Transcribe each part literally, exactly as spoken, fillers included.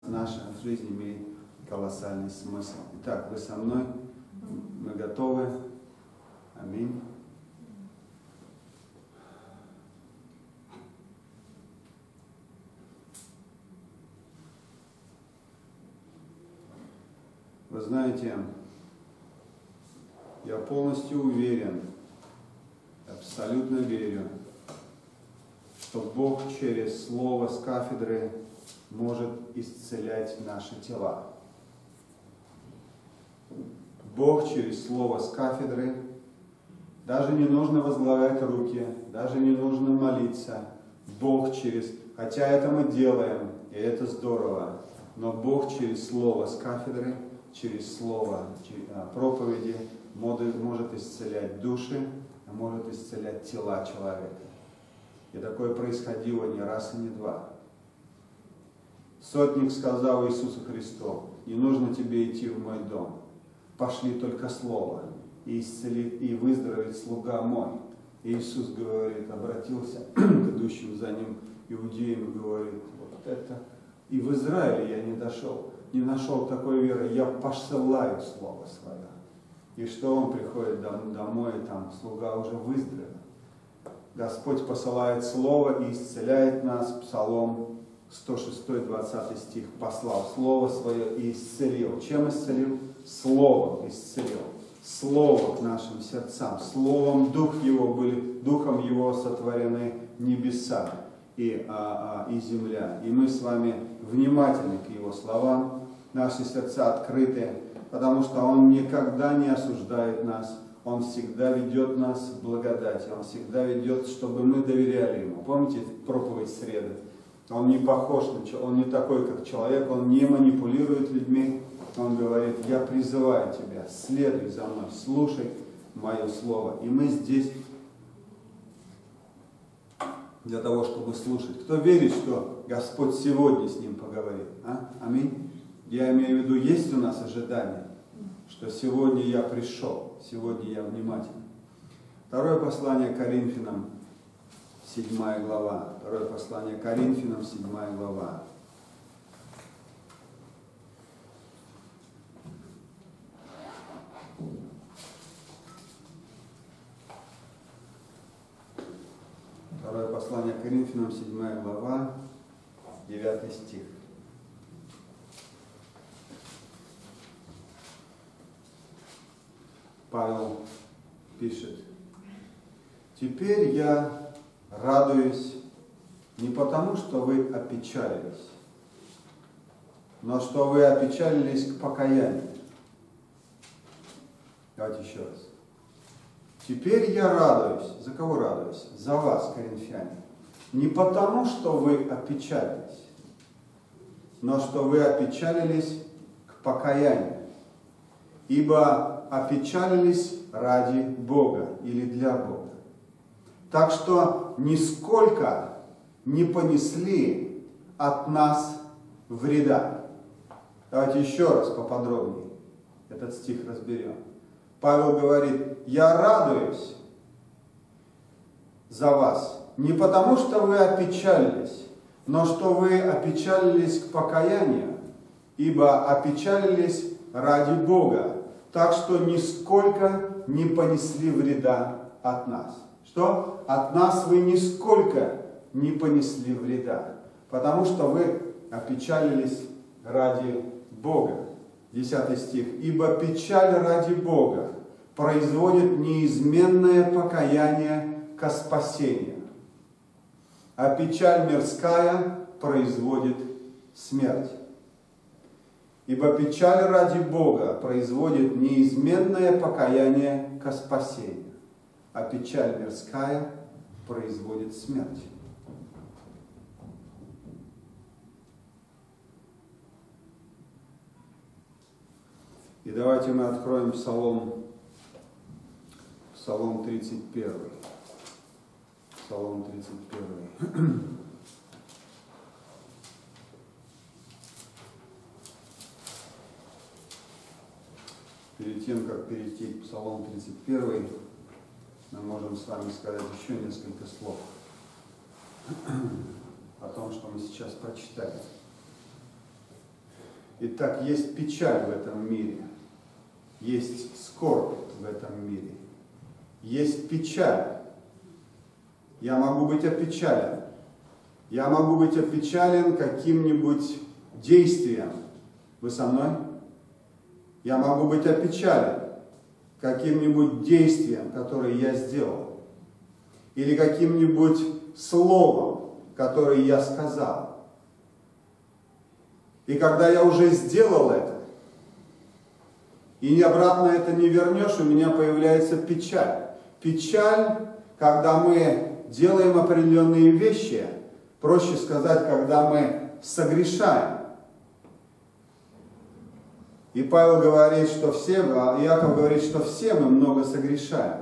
Наша жизнь имеет колоссальный смысл. Итак, вы со мной? Мы готовы? Аминь. Вы знаете, я полностью уверен, абсолютно верю, что Бог через Слово с кафедры может исцелять наши тела. Бог через Слово с кафедры, даже не нужно возлагать руки, даже не нужно молиться. Бог через, хотя это мы делаем, и это здорово, но Бог через Слово с кафедры, через Слово проповеди может исцелять души, может исцелять тела человека. И такое происходило не раз и не два. Сотник сказал Иисусу Христу: не нужно тебе идти в мой дом, пошли только слово, и исцелит, и выздоровеет слуга мой. И Иисус говорит, обратился к идущим за ним иудеям и говорит: вот это, и в Израиле я не дошел, не нашел такой веры, я посылаю слово свое. И что он приходит домой, и там слуга уже выздоровел. Господь посылает слово и исцеляет нас. Псалом сто шесть, двадцатый стих. Послал слово свое и исцелил. Чем исцелил? Словом исцелил. Слово к нашим сердцам. Словом дух его были, духом его сотворены небеса и, а, а, и земля. И мы с вами внимательны к его словам. Наши сердца открыты, потому что он никогда не осуждает нас. Он всегда ведет нас в благодати. Он всегда ведет, чтобы мы доверяли ему. Помните проповедь среды? Он не похож на человека, он не такой, как человек, он не манипулирует людьми. Он говорит: я призываю тебя, следуй за мной, слушай мое слово. И мы здесь для того, чтобы слушать. Кто верит, что Господь сегодня с ним поговорит? А? Аминь. Я имею в виду, есть у нас ожидание, что сегодня я пришел, сегодня я внимательный. Второе послание Коринфянам, седьмая глава. Второе послание Коринфянам, седьмая глава. Второе послание Коринфянам, седьмая глава, девятый стих. Павел пишет: теперь я радуюсь не потому, что вы опечалились, но что вы опечалились к покаянию. Давайте еще раз. Теперь я радуюсь. За кого радуюсь? За вас, коринфяне. Не потому, что вы опечалились, но что вы опечалились к покаянию. Ибо опечалились ради Бога или для Бога. Так что нисколько не понесли от нас вреда. Давайте еще раз поподробнее этот стих разберем. Павел говорит: я радуюсь за вас не потому, что вы опечалились, но что вы опечалились к покаянию, ибо опечалились ради Бога. Так что нисколько не понесли вреда от нас. Что? От нас вы нисколько не понесли вреда, потому что вы опечалились ради Бога. Десятый стих. Ибо печаль ради Бога производит неизменное покаяние ко спасению, а печаль мирская производит смерть. Ибо печаль ради Бога производит неизменное покаяние ко спасению, а печаль мирская производит смерть. И давайте мы откроем Псалом, Псалом тридцать первый. Псалом тридцать первый. Перед тем, как перейти к Псалому тридцать первый, мы можем с вами сказать еще несколько слов о том, что мы сейчас прочитали. Итак, есть печаль в этом мире, есть скорбь в этом мире, есть печаль. Я могу быть опечален. Я могу быть опечален каким-нибудь действием. Вы со мной? Я могу быть опечален каким-нибудь действием, которое я сделал. Или каким-нибудь словом, которое я сказал. И когда я уже сделал это, и обратно это не вернешь, у меня появляется печаль. Печаль, когда мы делаем определенные вещи, проще сказать, когда мы согрешаем. И Павел говорит, что все, а Иаков говорит, что все мы много согрешаем.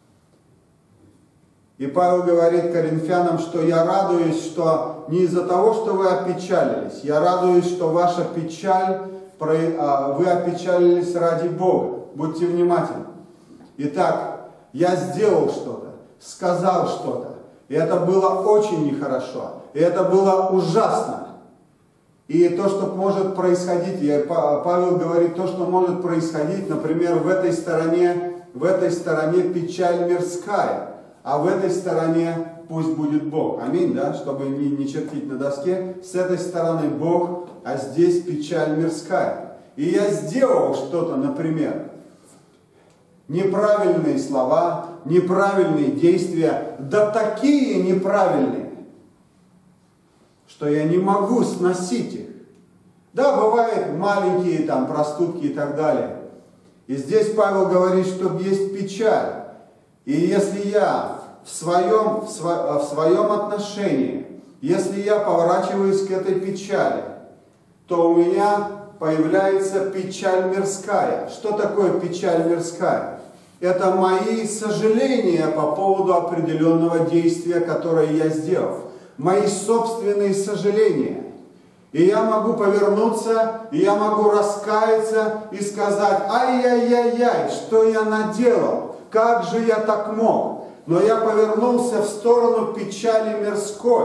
И Павел говорит Коринфянам, что я радуюсь, что не из-за того, что вы опечалились, я радуюсь, что ваша печаль, вы опечалились ради Бога. Будьте внимательны. Итак, я сделал что-то, сказал что-то, и это было очень нехорошо, и это было ужасно. И то, что может происходить, я, Павел говорит, то, что может происходить, например, в этой стороне, в этой стороне печаль мирская, а в этой стороне пусть будет Бог. Аминь, да? Чтобы не, не чертить на доске. С этой стороны Бог, а здесь печаль мирская. И я сделал что-то, например, неправильные слова, неправильные действия, да такие неправильные, что я не могу сносить их. Да, бывают маленькие там проступки и так далее. И здесь Павел говорит, что есть печаль. И если я в своем, в, сво, в своем отношении, если я поворачиваюсь к этой печали, то у меня появляется печаль мирская. Что такое печаль мирская? Это мои сожаления по поводу определенного действия, которое я сделал. Мои собственные сожаления. И я могу повернуться, и я могу раскаяться и сказать: ай-яй-яй-яй, что я наделал? Как же я так мог? Но я повернулся в сторону печали мирской.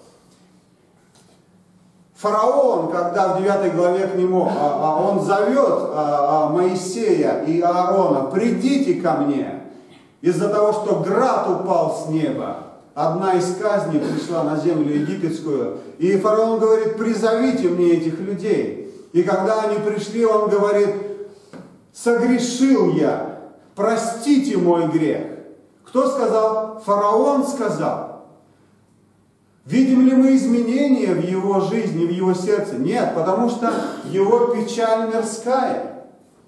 Фараон, когда в девятой главе к нему, а, а он зовет а, а, Моисея и Аарона: придите ко мне, из-за того, что град упал с неба. Одна из казней пришла на землю египетскую, и фараон говорит: призовите мне этих людей. И когда они пришли, он говорит: согрешил я, простите мой грех. Кто сказал? Фараон сказал. Видим ли мы изменения в его жизни, в его сердце? Нет, потому что его печаль мирская.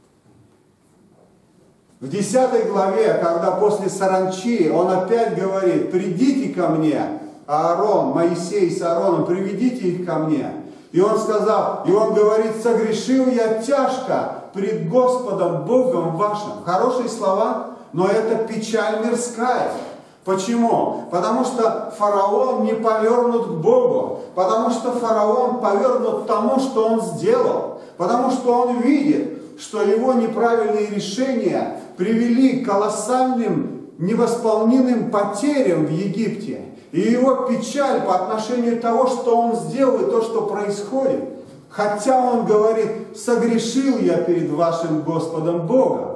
В десятой главе, когда после саранчи, он опять говорит: придите ко мне, Аарон, Моисей с Аароном, приведите их ко мне. И он сказал, и он говорит: согрешил я тяжко пред Господом Богом вашим. Хорошие слова, но это печаль мирская. Почему? Потому что фараон не повернут к Богу, потому что фараон повернут тому, что он сделал, потому что он видит, что его неправильные решения привели к колоссальным невосполнимым потерям в Египте. И его печаль по отношению того, что он сделал и то, что происходит. Хотя он говорит: согрешил я перед вашим Господом Богом.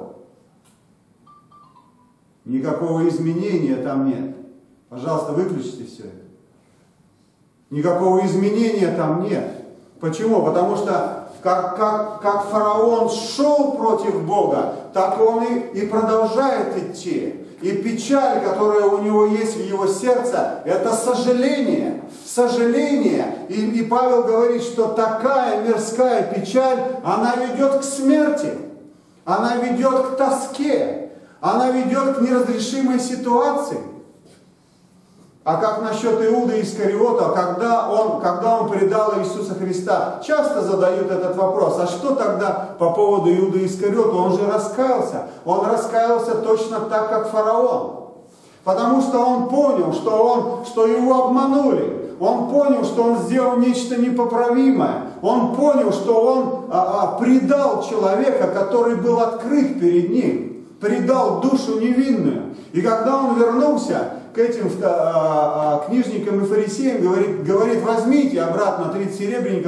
Никакого изменения там нет. Пожалуйста, выключите все это. Никакого изменения там нет. Почему? Потому что как, как, как фараон шел против Бога, так он и, и продолжает идти. И печаль, которая у него есть в его сердце, это сожаление. Сожаление. И, и Павел говорит, что такая мирская печаль, она ведет к смерти. Она ведет к тоске. Она ведет к неразрешимой ситуации. А как насчет Иуды Искариота, когда он, когда он предал Иисуса Христа? Часто задают этот вопрос: а что тогда по поводу Иуды Искариота? Он же раскаялся. Он раскаялся точно так, как фараон. Потому что он понял, что, он, что его обманули. Он понял, что он сделал нечто непоправимое. Он понял, что он а, а, предал человека, который был открыт перед ним. Предал душу невинную. И когда он вернулся к этим а, а, книжникам и фарисеям, говорит, говорит: возьмите обратно тридцать серебряников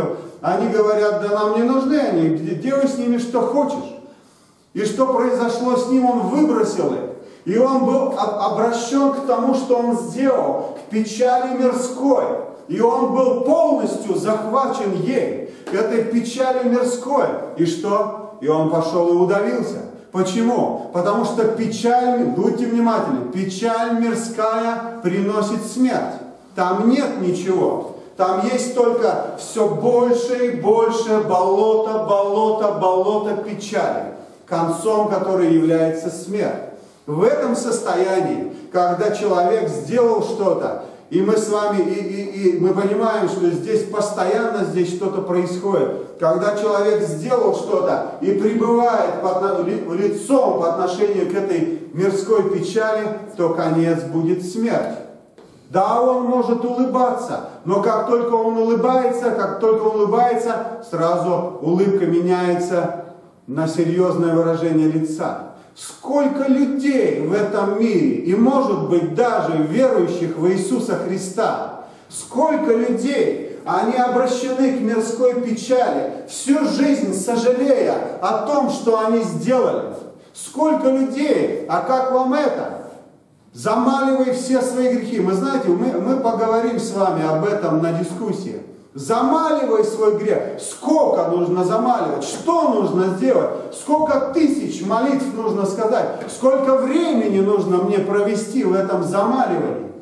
Они говорят, да нам не нужны они, делай с ними что хочешь. И что произошло с ним, он выбросил их. И он был обращен к тому, что он сделал, к печали мирской. И он был полностью захвачен ей, этой печалью мирской. И что? И он пошел и удавился. Почему? Потому что печаль, будьте внимательны, печаль мирская приносит смерть. Там нет ничего. Там есть только все больше и больше болото, болото, болото печали, концом которой является смерть. В этом состоянии, когда человек сделал что-то, и мы с вами, и, и, и мы понимаем, что здесь постоянно здесь что-то происходит. Когда человек сделал что-то и пребывает под, лицом по отношению к этой мирской печали, то конец будет смерть. Да, он может улыбаться, но как только он улыбается, как только он улыбается, сразу улыбка меняется на серьезное выражение лица. Сколько людей в этом мире, и может быть даже верующих в Иисуса Христа, сколько людей, они обращены к мирской печали, всю жизнь сожалея о том, что они сделали. Сколько людей, а как вам это? Замаливай все свои грехи. Мы знаете, мы, мы поговорим с вами об этом на дискуссии. Замаливай свой грех. Сколько нужно замаливать? Что нужно сделать? Сколько тысяч молитв нужно сказать? Сколько времени нужно мне провести в этом замаливании?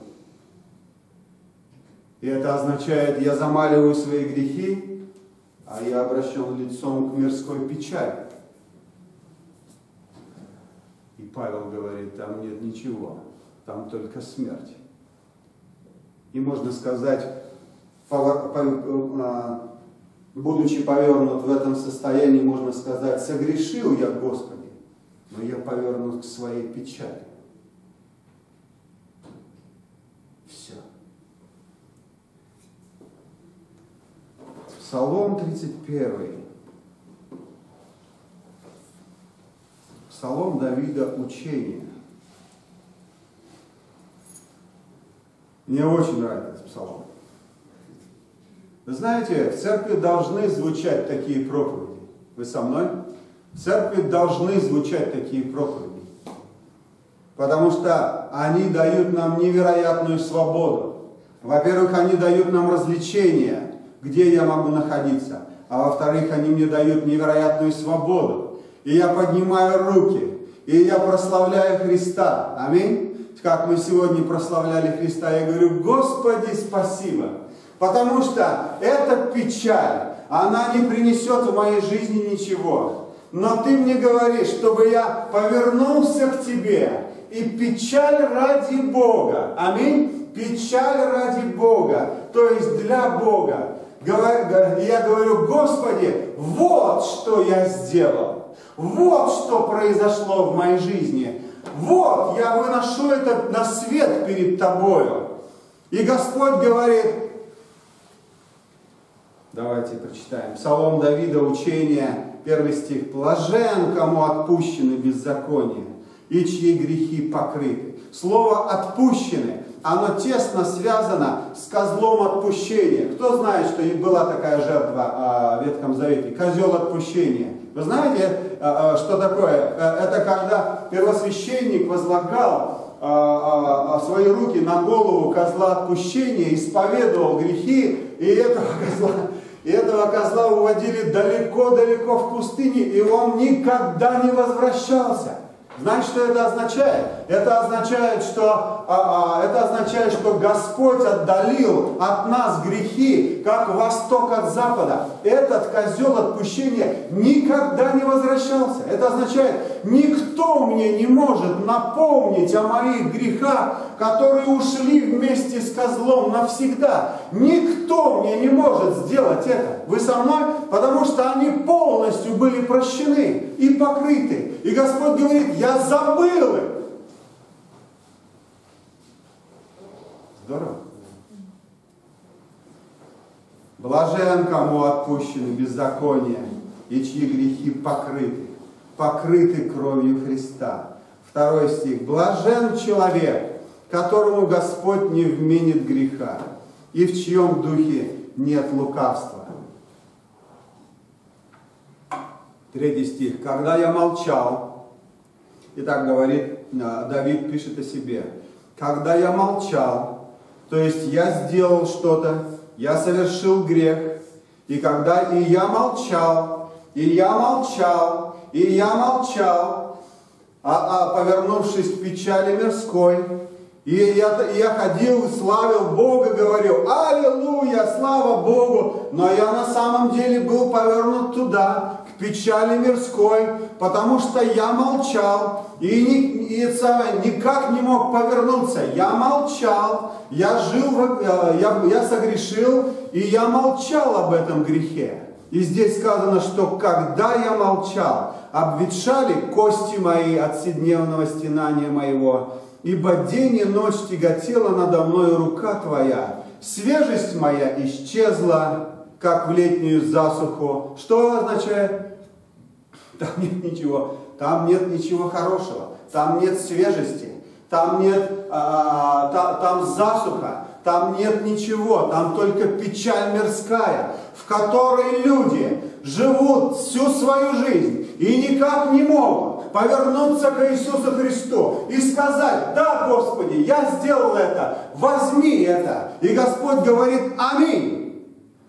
И это означает, я замаливаю свои грехи, а я обращен лицом к мирской печали. И Павел говорит, там нет ничего, там только смерть. И можно сказать, будучи повернут в этом состоянии, можно сказать, согрешил я, Господи, но я повернут к своей печали. Все. Псалом тридцать первый. Псалом Давида учения. Мне очень нравится этот псалом. Вы знаете, в церкви должны звучать такие проповеди. Вы со мной? В церкви должны звучать такие проповеди. Потому что они дают нам невероятную свободу. Во-первых, они дают нам развлечения, где я могу находиться. А во-вторых, они мне дают невероятную свободу. И я поднимаю руки, и я прославляю Христа. Аминь. Как мы сегодня прославляли Христа, я говорю, Господи, спасибо. Потому что эта печаль, она не принесет в моей жизни ничего. Но Ты мне говоришь, чтобы я повернулся к Тебе. И печаль ради Бога. Аминь. Печаль ради Бога. То есть для Бога. Я говорю, Господи, вот что я сделал. Вот что произошло в моей жизни. Вот, я выношу это на свет перед Тобою. И Господь говорит, давайте прочитаем. Псалом Давида, учение, первый стих. «Блажен, кому отпущены беззакония, и чьи грехи покрыты». Слово «отпущены», оно тесно связано с козлом отпущения. Кто знает, что была такая жертва в Ветхом Завете? Козел отпущения. Вы знаете, что такое? Это когда первосвященник возлагал свои руки на голову козла отпущения, исповедовал грехи, и этого козла, и этого козла уводили далеко-далеко в пустыне, и он никогда не возвращался. Знаете, что это означает? Это означает, что, а, а, это означает, что Господь отдалил от нас грехи, как восток от запада. Этот козел отпущения никогда не возвращался. Это означает, никто мне не может напомнить о моих грехах, которые ушли вместе с козлом навсегда. Никто мне не может сделать это. Вы со мной? Потому что они полностью были прощены и покрыты. И Господь говорит, я забыл их. Здорово. Блажен, кому отпущены беззакония, и чьи грехи покрыты. Покрыты кровью Христа. Второй стих. Блажен человек, которому Господь не вменит греха, и в чьем духе нет лукавства. Третий стих. Когда я молчал, и так говорит Давид, пишет о себе. Когда я молчал, то есть я сделал что-то, я совершил грех, и когда и я молчал, и я молчал, и я молчал, а, а повернувшись к печали мирской, и я, и я ходил, славил Бога, говорил: аллилуйя, слава Богу, но я на самом деле был повернут туда, к печали мирской, потому что я молчал, и, ни, и никак не мог повернуться. Я молчал, я жил, я, я согрешил, и я молчал об этом грехе. И здесь сказано, что когда я молчал, обветшали кости мои от вседневного стенания моего, ибо день и ночь тяготела надо мною рука твоя, свежесть моя исчезла, как в летнюю засуху. Что означает? Там нет ничего, там нет ничего хорошего, там нет свежести, там нет, а, та, там засуха, там нет ничего, там только печаль мирская, в которой люди живут всю свою жизнь и никак не могут повернуться к Иисусу Христу и сказать: да, Господи, я сделал это, возьми это. И Господь говорит: аминь.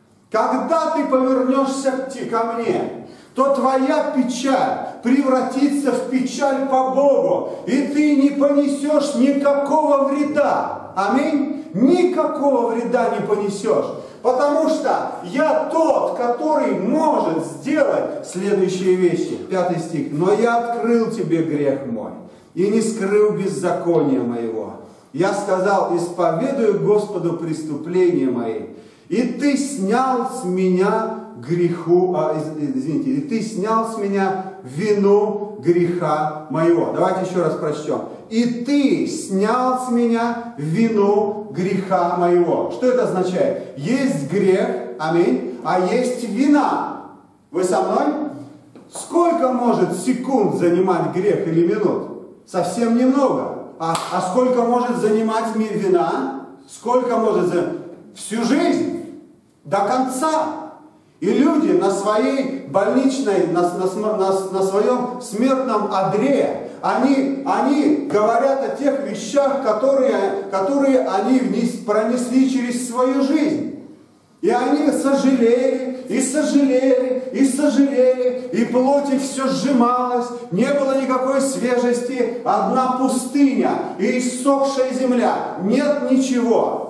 Когда ты повернешься ко мне, то твоя печаль превратится в печаль по Богу, и ты не понесешь никакого вреда. Аминь. Никакого вреда не понесешь. Потому что я тот, который может сделать следующие вещи. Пятый стих. Но я открыл тебе грех мой и не скрыл беззакония моего. Я сказал: исповедую Господу преступления мои, и ты снял с меня греху, а, извините, и ты снял с меня вину греха моего. Давайте еще раз прочтем. И ты снял с меня вину греха моего. Что это означает? Есть грех, аминь, а есть вина. Вы со мной? Сколько может секунд занимать грех или минут? Совсем немного. А, а сколько может занимать вина? Сколько может занимать? Всю жизнь. До конца. И люди на своей больничной, на, на, на, на своем смертном одре, они, они говорят о тех вещах, которые, которые они пронесли через свою жизнь. И они сожалели, и сожалели, и сожалели, и плоти все сжималось, не было никакой свежести, одна пустыня и иссохшая земля, нет ничего.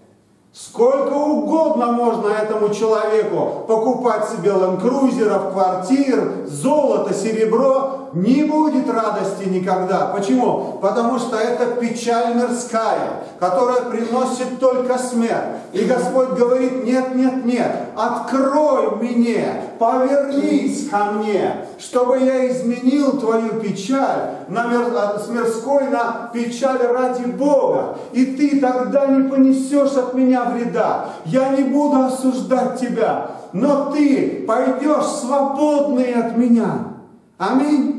Сколько угодно можно этому человеку покупать себе ленд-крузеров, квартир, золото, серебро, не будет радости никогда. Почему? Потому что это печаль мирская, которая приносит только смерть. И Господь говорит: нет, нет, нет, открой мне, повернись ко мне, чтобы я изменил твою печаль на мир, с мирской на печаль ради Бога. И ты тогда не понесешь от меня вреда. Я не буду осуждать тебя, но ты пойдешь свободный от меня. Аминь.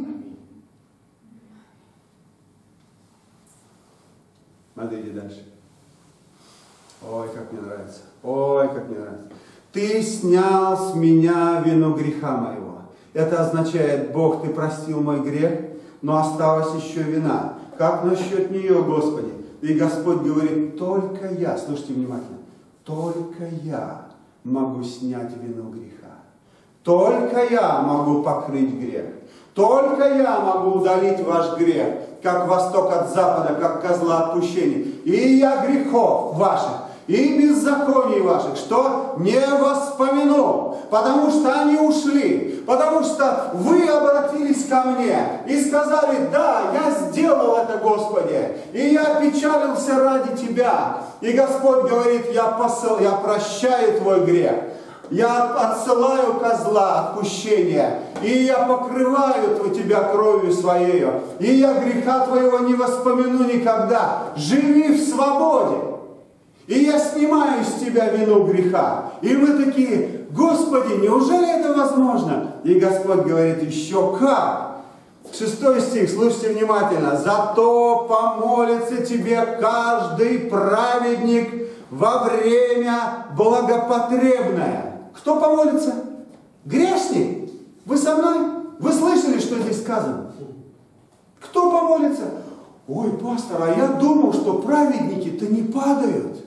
Смотрите дальше. Ой, как мне нравится. Ой, как мне нравится. Ты снял с меня вину греха моего. Это означает: Бог, ты простил мой грех, но осталась еще вина. Как насчет нее, Господи? И Господь говорит: только я, слушайте внимательно, только я могу снять вину греха. Только я могу покрыть грех. Только я могу удалить ваш грех, как восток от запада, как козла отпущения. И я грехов ваших и беззаконий ваших, что не воспомяну, потому что они ушли, потому что вы обратились ко мне и сказали: да, я сделал это, Господи, и я печалился ради Тебя. И Господь говорит: я, посыл, я прощаю твой грех, я отсылаю козла отпущения, и я покрываю тебя кровью своей, и я греха твоего не воспомяну никогда. Живи в свободе. И я снимаю с тебя вину греха. И мы такие: Господи, неужели это возможно? И Господь говорит: еще как. Шестой стих, слушайте внимательно. Зато помолится тебе каждый праведник во время благопотребное. Кто помолится? Грешник. Вы со мной? Вы слышали, что здесь сказано? Кто помолится? Ой, пастор, а я думал, что праведники-то не падают.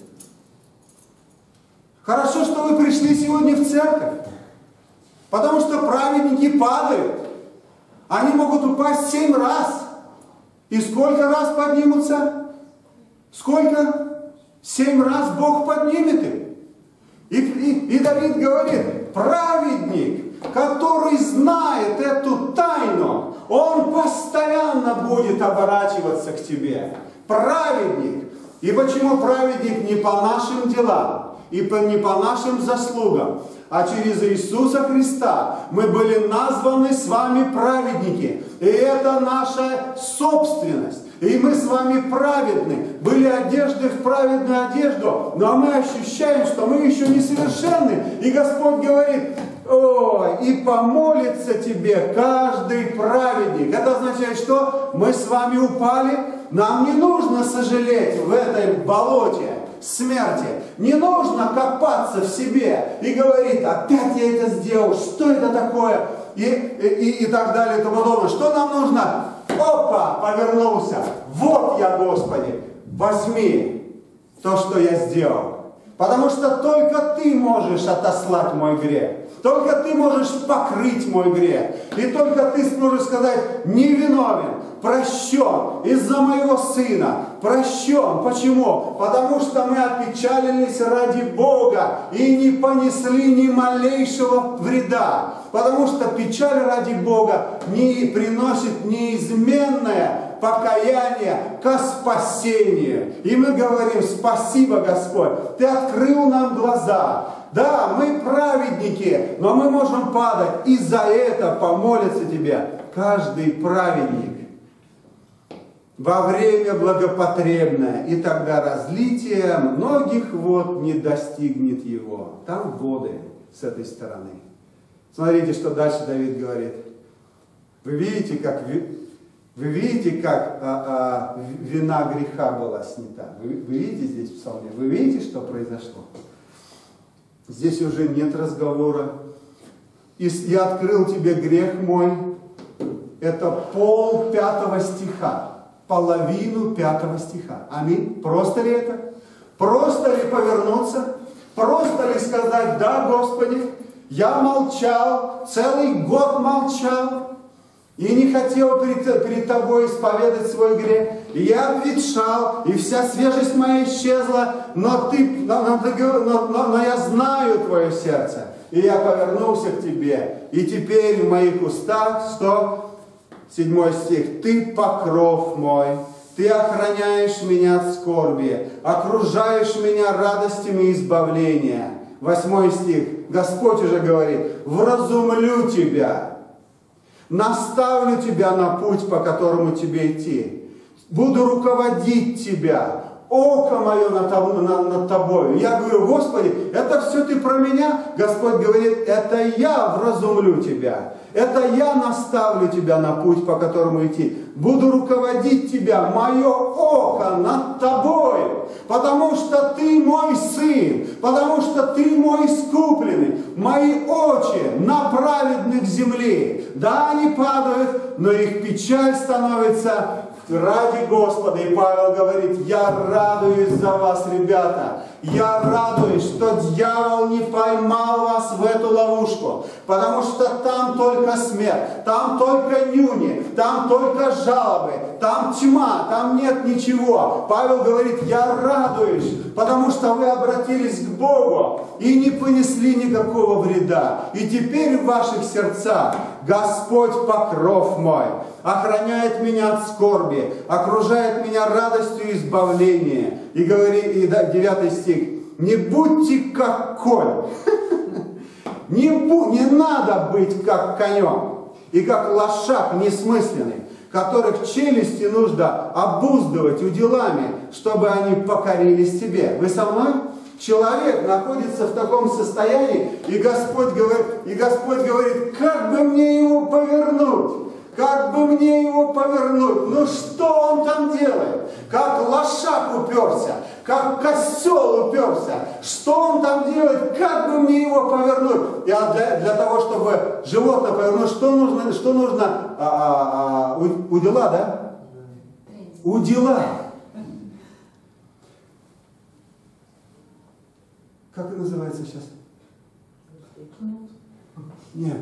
Хорошо, что вы пришли сегодня в церковь. Потому что праведники падают. Они могут упасть семь раз. И сколько раз поднимутся? Сколько? Семь раз Бог поднимет их. И, и, и Давид говорит, праведник, который знает эту тайну, он постоянно будет оборачиваться к тебе. Праведник. И почему праведник? Не по нашим делам, и по, не по нашим заслугам, а через Иисуса Христа мы были названы с вами праведники. И это наша собственность. И мы с вами праведны. Были одежды в праведную одежду, но мы ощущаем, что мы еще не совершенны. И Господь говорит, ой, и помолится тебе каждый праведник. Это означает, что мы с вами упали. Нам не нужно сожалеть в этой болоте смерти. Не нужно копаться в себе и говорить, опять я это сделал, что это такое, и, и, и так далее и тому подобное. Что нам нужно? Опа, повернулся. Вот я, Господи, возьми то, что я сделал. Потому что только Ты можешь отослать мой грех. Только Ты можешь покрыть мой грех. И только Ты сможешь сказать, невиновен, прощен из-за моего сына. Прощен. Почему? Потому что мы опечалились ради Бога и не понесли ни малейшего вреда. Потому что печаль ради Бога не приносит неизменное покаяние ко спасению. И мы говорим, спасибо, Господь, Ты открыл нам глаза. Да, мы праведники, но мы можем падать. И за это помолится Тебе каждый праведник во время благопотребное. И тогда разлитие многих вод не достигнет его. Там воды с этой стороны. Смотрите, что дальше Давид говорит. Вы видите, как, вы видите, как а, а, вина греха была снята? Вы, вы видите здесь в псалме? Вы видите, что произошло? Здесь уже нет разговора. И я открыл тебе грех мой. Это пол пятого стиха. Половину пятого стиха. Аминь. Просто ли это? Просто ли повернуться? Просто ли сказать, да, Господи, я молчал, целый год молчал, и не хотел перед, перед Тобой исповедать свой грех. И я обветшал, и вся свежесть моя исчезла, но, ты, но, но, но, но, но я знаю Твое сердце. И я повернулся к Тебе. И теперь в моих устах, что? Седьмой стих. Ты покров мой, Ты охраняешь меня от скорби, окружаешь меня радостями избавления. Восьмой стих. Господь уже говорит, вразумлю тебя, наставлю тебя на путь, по которому тебе идти, буду руководить тебя, око мое над, над, над тобою. Я говорю, Господи, это все Ты про меня? Господь говорит, это я вразумлю тебя. Это я наставлю тебя на путь, по которому идти. Буду руководить тебя, мое око над тобой. Потому что ты мой сын. Потому что ты мой искупленный. Мои очи на праведных земли. Да, они падают, но их печаль становится ради Господа. И Павел говорит, я радуюсь за вас, ребята. Я радуюсь, что дьявол не поймал вас в эту ловушку. Потому что там только смерть, там только нюни, там только жалобы, там тьма, там нет ничего. Павел говорит, я радуюсь, потому что вы обратились к Богу и не понесли никакого вреда. И теперь в ваших сердцах Господь покров мой, охраняет меня от скорби, окружает меня радостью избавления. И говорит, и девятый стих, не будьте как конь. Не, бу, не надо быть как конем и как лошак несмысленный, которых челюсти нужно обуздывать уделами, чтобы они покорились тебе. Вы со мной? Человек находится в таком состоянии, и Господь говорит, и Господь говорит, как бы мне его повернуть? Как бы мне его повернуть? Ну что он там делает? Как лошак уперся, как козел уперся. Что он там делает? Как бы мне его повернуть? Я для, для того, чтобы животное повернуть, что нужно? Что нужно? А, а, а, у, удила, да? Удила. Как это называется сейчас? Нет.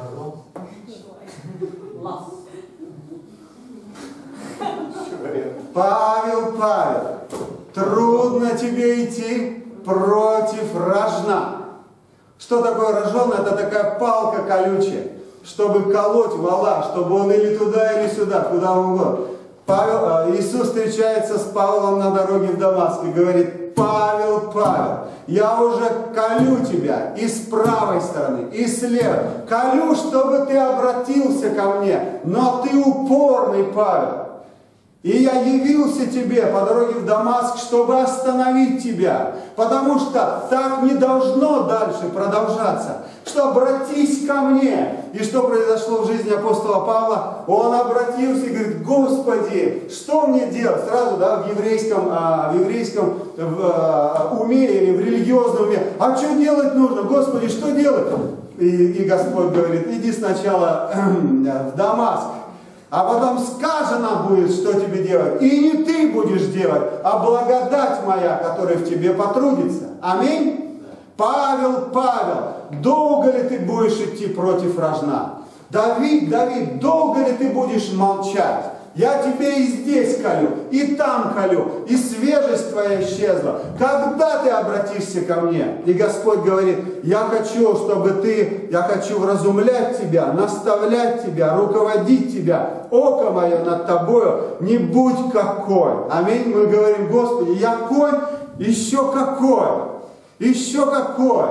Павел, Павел, трудно тебе идти против рожна. Что такое рожон? Это такая палка колючая, чтобы колоть вала, чтобы он или туда, или сюда, куда угодно. Павел, Иисус встречается с Павлом на дороге в Дамаск и говорит: Павел, Павел, я уже колю тебя и с правой стороны, и с левой. Колю, чтобы ты обратился ко мне, но ты упорный, Павел. И я явился тебе по дороге в Дамаск, чтобы остановить тебя, потому что так не должно дальше продолжаться. Что обратись ко мне. И что произошло в жизни апостола Павла? Он обратился и говорит: Господи, что мне делать? Сразу, да, в еврейском, в еврейском в уме или в религиозном уме. А что делать нужно? Господи, что делать? И, и Господь говорит: иди сначала в Дамаск. А потом сказано будет, что тебе делать. И не ты будешь делать, а благодать моя, которая в тебе потрудится. Аминь? Павел, Павел, долго ли ты будешь идти против рожна? Давид, Давид, долго ли ты будешь молчать? Я тебе и здесь колю, и там колю, и свежесть твоя исчезла. Когда ты обратишься ко мне? И Господь говорит: я хочу, чтобы ты, я хочу вразумлять тебя, наставлять тебя, руководить тебя. Око мое над тобою, не будь как конь. Аминь. Мы говорим: Господи, я конь, еще какой, еще какой.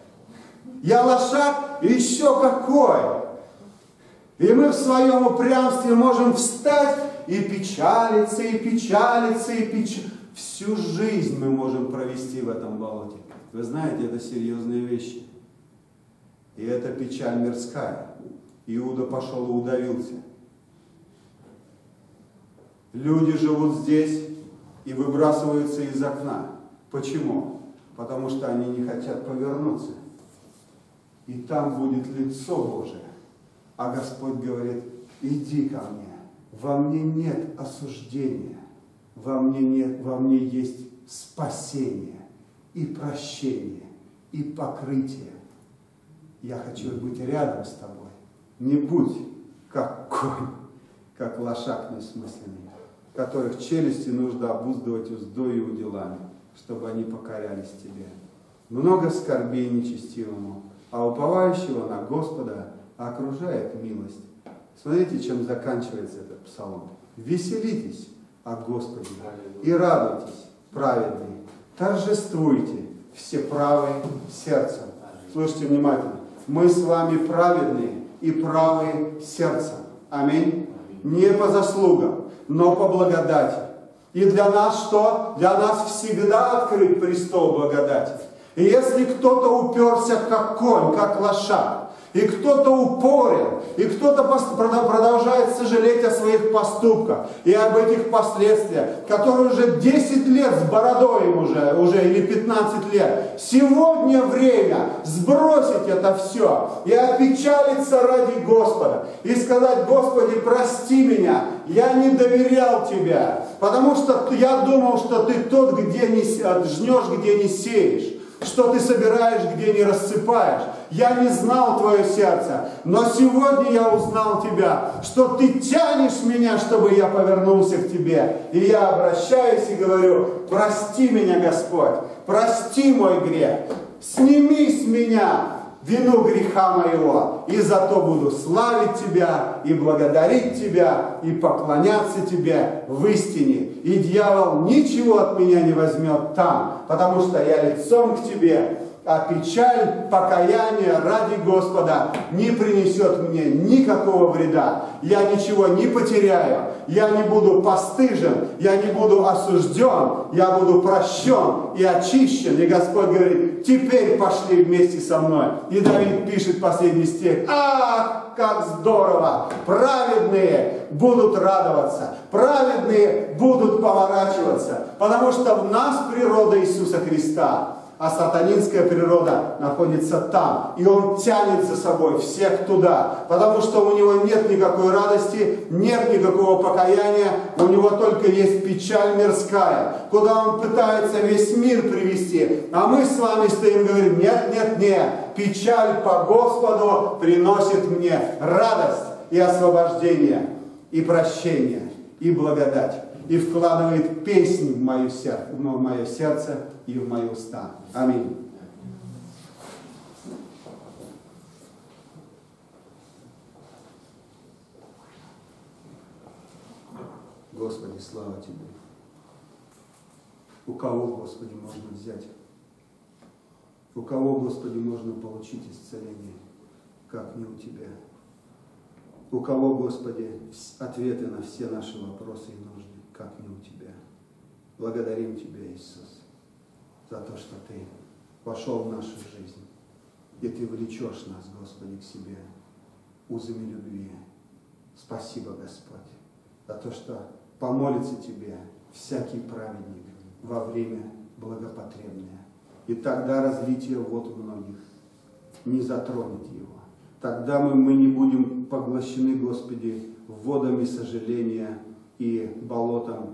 Я лошадь, еще какой. И мы в своем упрямстве можем встать и печалиться, и печалиться, и печалиться. Всю жизнь мы можем провести в этом болоте. Вы знаете, это серьезные вещи. И это печаль мирская. Иуда пошел и удавился. Люди живут здесь и выбрасываются из окна. Почему? Потому что они не хотят повернуться. И там будет лицо Божие. А Господь говорит: иди ко мне, во мне нет осуждения, во мне, нет, во мне есть спасение и прощение и покрытие. Я хочу быть рядом с тобой. Не будь как конь, как лошак несмысленный, которых челюсти нужно обуздывать уздой и уделами, чтобы они покорялись тебе. Много скорбей нечестивому, а уповающего на Господа окружает милость. Смотрите, чем заканчивается этот псалом. Веселитесь о Господе и радуйтесь, праведные. Торжествуйте, все правые сердцем. Слушайте внимательно. Мы с вами праведные и правые сердцем. Аминь. Не по заслугам, но по благодати. И для нас что? Для нас всегда открыт престол благодати. И если кто-то уперся как конь, как лошадь, и кто-то упорен, и кто-то продолжает сожалеть о своих поступках и об этих последствиях, которые уже десять лет с бородой им уже, уже или пятнадцать лет. Сегодня время сбросить это все и опечалиться ради Господа. И сказать: Господи, прости меня, я не доверял Тебя, потому что я думал, что Ты тот, где не жнешь, где не сеешь, что ты собираешь, где не рассыпаешь. Я не знал твое сердце, но сегодня я узнал тебя, что ты тянешь меня, чтобы я повернулся к тебе. И я обращаюсь и говорю: прости меня, Господь, прости мой грех, сними с меня вину греха моего, и зато буду славить тебя, и благодарить тебя, и поклоняться тебе в истине. И дьявол ничего от меня не возьмет там, потому что я лицом к тебе, А печаль покаяния ради Господа не принесет мне никакого вреда. Я ничего не потеряю, я не буду постыжен, я не буду осужден, я буду прощен и очищен. И Господь говорит: теперь пошли вместе со мной. И Давид пишет последний стих: ах, как здорово! Праведные будут радоваться, праведные будут поворачиваться, потому что в нас природа Иисуса Христа. А сатанинская природа находится там. И он тянет за собой всех туда. Потому что у него нет никакой радости, нет никакого покаяния. У него только есть печаль мирская, куда он пытается весь мир привести. А мы с вами стоим и говорим: нет, нет, нет. Печаль по Господу приносит мне радость и освобождение, и прощение, и благодать. И вкладывает песни в мое сердце, в мое сердце и в мои уста. Аминь. Господи, слава Тебе. У кого, Господи, можно взять? У кого, Господи, можно получить исцеление, как не у Тебя? У кого, Господи, ответы на все наши вопросы и нужды, как не у Тебя? Благодарим Тебя, Иисус, за то, что Ты вошел в нашу жизнь, и Ты влечешь нас, Господи, к себе узами любви. Спасибо, Господь, за то, что помолится Тебе всякий праведник во время благопотребное. И тогда разлитие вод многих не затронет его. Тогда мы, мы не будем поглощены, Господи, водами сожаления и болотом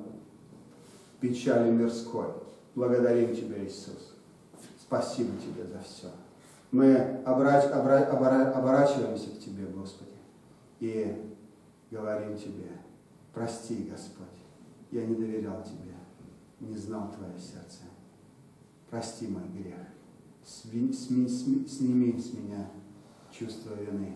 печали мирской. Благодарим Тебя, Иисус. Спасибо Тебе за все. Мы обрач, обра, обра, оборачиваемся к Тебе, Господи, и говорим Тебе: прости, Господь, я не доверял Тебе, не знал Твое сердце. Прости мой грех. Сми, сми, сми, сними с меня чувство вины.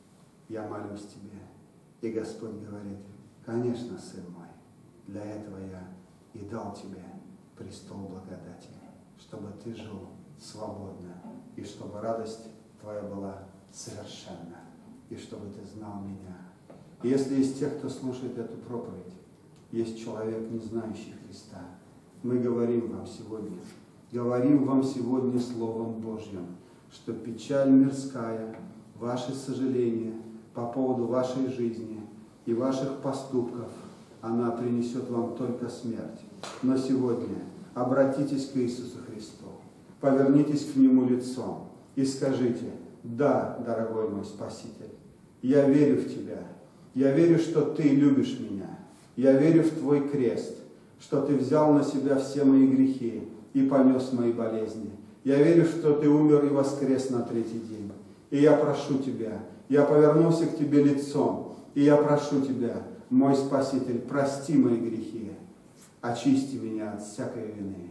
Я молюсь Тебе. И Господь говорит: конечно, сын мой, для этого я и дал Тебе престол благодати, чтобы Ты жил свободно, и чтобы радость Твоя была совершенна, и чтобы Ты знал меня. И если из тех, кто слушает эту проповедь, есть человек, не знающий Христа, мы говорим вам сегодня, говорим вам сегодня Словом Божьим, что печаль мирская, ваши сожаления по поводу вашей жизни и ваших поступков, она принесет вам только смерть. Но сегодня обратитесь к Иисусу Христу, повернитесь к Нему лицом и скажите: да, дорогой мой Спаситель, я верю в Тебя, я верю, что Ты любишь меня, я верю в Твой крест, что Ты взял на себя все мои грехи и понес мои болезни. Я верю, что Ты умер и воскрес на третий день. И я прошу Тебя, я повернулся к Тебе лицом, и я прошу Тебя, мой Спаситель, прости мои грехи, очисти меня от всякой вины.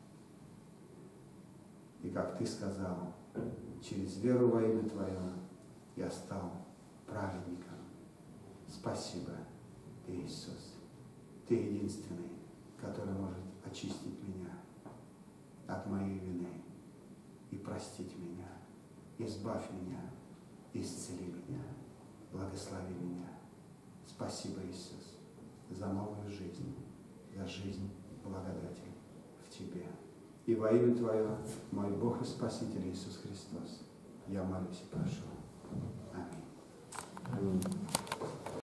И как Ты сказал, через веру во имя Твое я стал праведником. Спасибо, Иисус. Ты единственный, который может очистить меня от моей вины и простить меня. Избавь меня, исцели меня, благослови меня. Спасибо, Иисус, за новую жизнь, за жизнь благодати в Тебе. И во имя Твое, мой Бог и Спаситель Иисус Христос, я молюсь и прошу. Аминь. Аминь.